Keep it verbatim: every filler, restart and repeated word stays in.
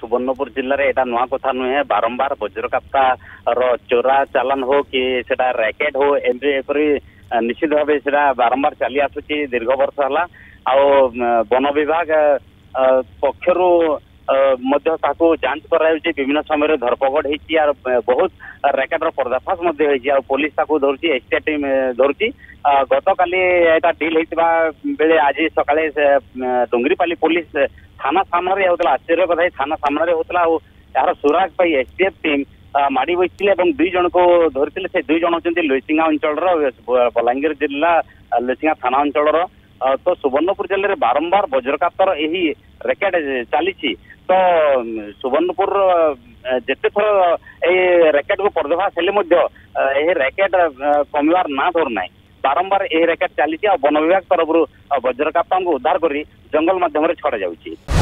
सुवर्णपुर जिले में यहाँ नुआ कथा नुहे बारंबार वज्रकाप्ता चोरा चालान हो कि सेटा रैकेट हो एपरी निश्चित भाव से बारंबार चली आसुची दीर्घ वर्ष है आ वन विभाग पक्षर जांच कराई विभिन्न समय धरपकड़ हो बहुत रैकेटर पर्दाफाश पुलिस धरती एसटीआर टीम धरती गत काली डिल होता बेले आज सकाळे डुंगरीपाली पुलिस थाना सामने होता आश्चर्य कथा थाना सामने होता यार सुराग पाई एसटीएफ टीम माड़ी बसते दुई जन को धरते से दुई जन होती लुईसिंगा अंचल बलांगीर जिला लुईसिंगा थाना अंचल तो सुवर्णपुर जिले में बारंबार वज्रकाप्तर यही रैकेट चली तो सुवर्णपुर जिते थर ये रैकेट को पर्दाफाश हेले रैकेट कमिवार ना धरना बारंबार यही रैकेट चली वन विभाग तरफ वज्रकाप्ता को उद्धार कर जंगल मध्यम छड़ा जाउछि।